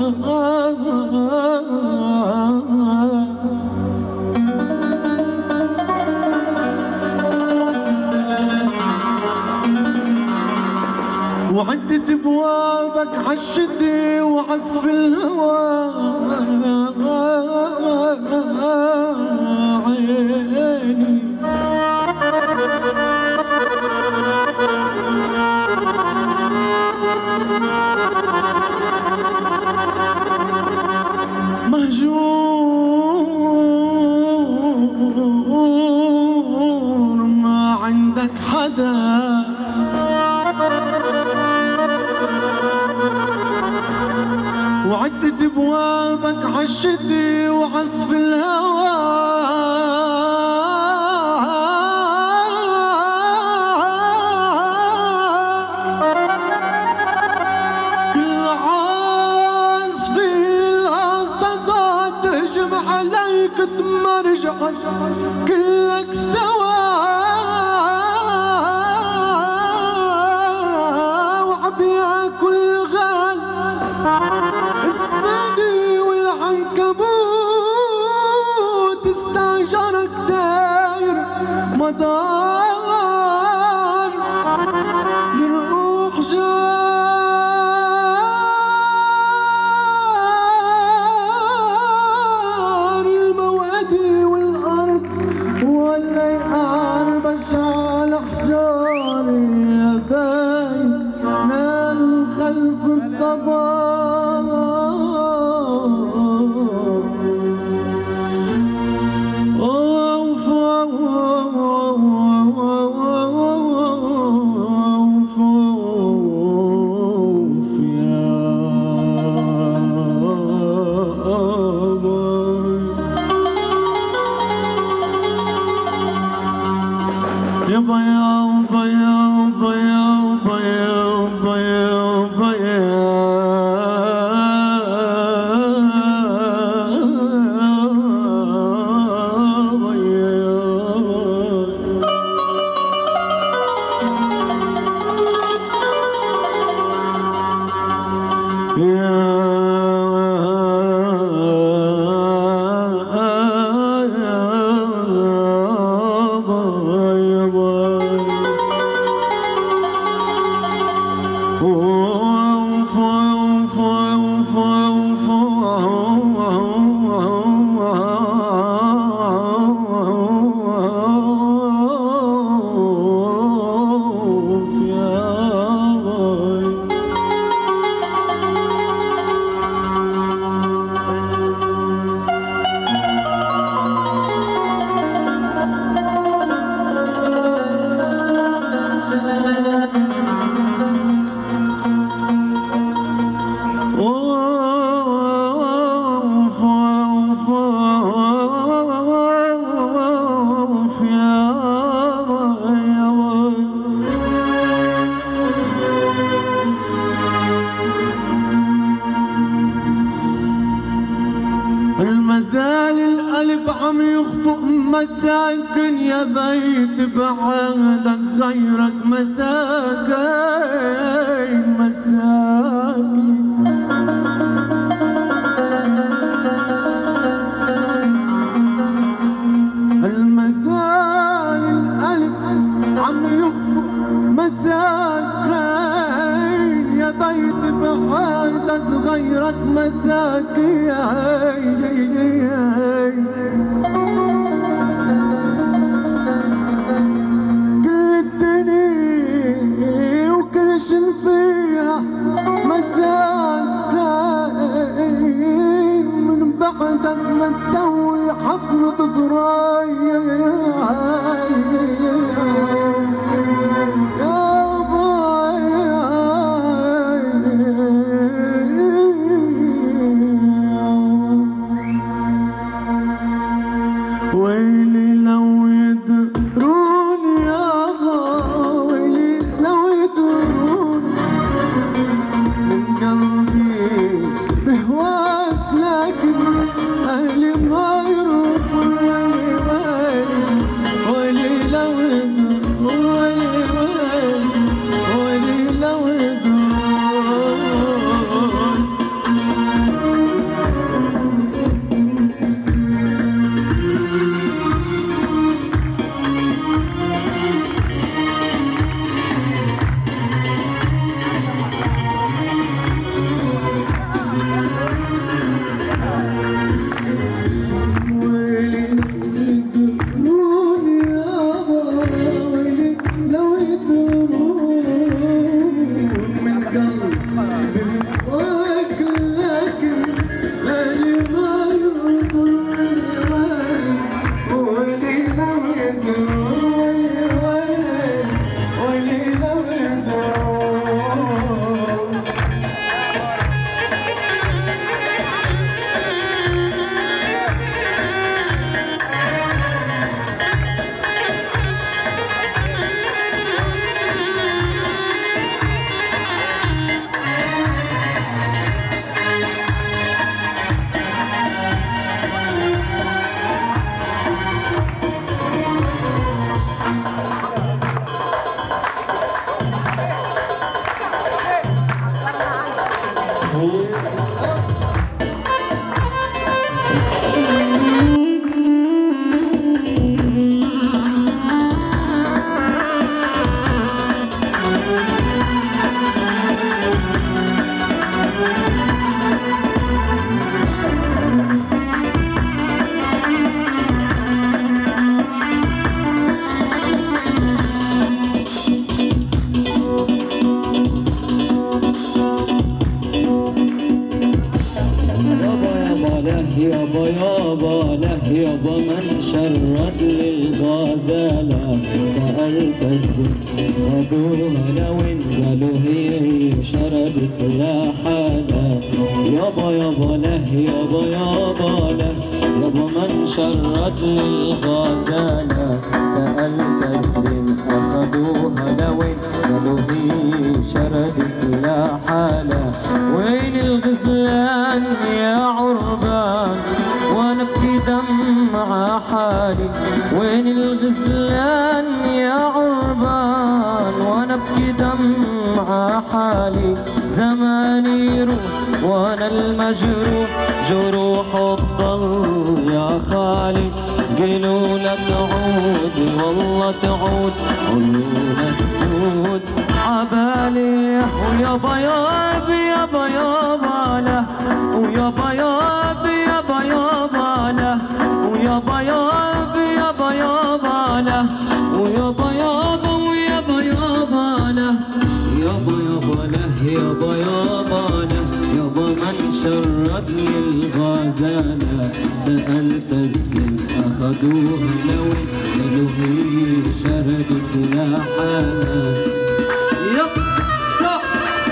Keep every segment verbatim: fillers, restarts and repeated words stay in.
وعدت بوابك عالشتي وعزف الهوى عيني مهجور ما عندك حدا وعدت بوابك عالشتي وعزف الهوى كل عازف الصدى تهجم عليك تمرجعك كلك سوا وعبياكل الغال الصدي والعنكبوت استاجرك داير مدار يروح جار الموادي والارض ولا يقربش على حجاري يا باين نال خلف الضباب يابا يابا يابا يابا يابا يابا المازال القلب عم يخفق مساكن يا بيت بعهدك غيرك مساكن مساكن المازال القلب عم يخفق مساكن يا بيت بعهدك غيرك مساكن كل الدنيا وكل شي فيها مساكين من بعدك ما تسوي حفلة ضرايا ويلي لو يدرون يابا ويلي لو يدرون من قلبي بهواك لكن أهلي ما يروحون ويلي ويلي ويلي لو يدرون ويلي ويلي ويلي لو يدرون يابا من شرد للغزالة سألت الزين خدوها لوين قالوا هي شردت لحالها يابا يابا له يابا يابا له يابا من شرد للغزالة سألت الزين أخدوها لوين قالوا هي شردت لحالها وين الغزلان يا عربان وانا ابكي دمع حالي وين الغزلان يا عربان وانا ابكي دمع حالي زماني يروح وانا المجروح جروح الضل يا خالي قيلوا لا تعود والله تعود عيون السود عبالي ويابا يابا يابا يابا له ويابا يابا يابا يابا له ويابا يابا يابا يابا له ويابا يابا ويابا يابا له يابا يابا له يابا يابا له يابا من شرد للغزالة سألت الزين أخدوها لوين قالوا هي شردت لحالها يب ستوب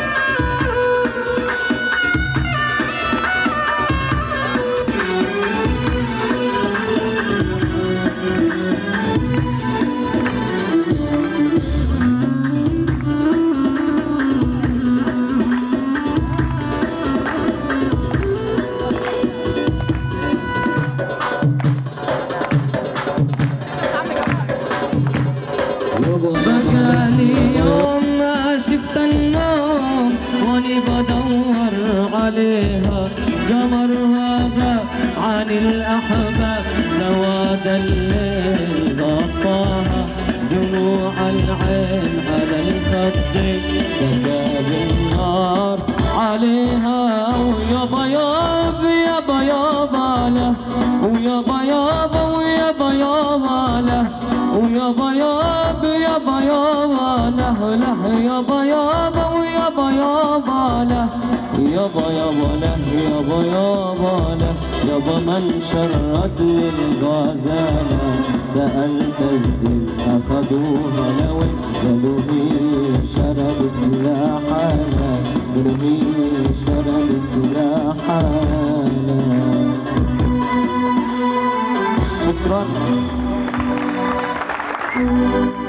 بكالي يوم ما شفت النوم واني بدور عليها قمرها غاب عن الاحباب سواد الليل غطاها دموع العين على الخدين سكاب النار عليها ويابا يابا يابا يابا له ويابا يابا ويابا يابا له ويابا يابا يابا يابا له له يابا يابا ويابا يابا له يابا يابا له يابا يابا له يابا من شرد للغزالة سألت الزين أخدوها لوين قالوا هي شردت لحالها قالوا هي شردت لحالها شكرا.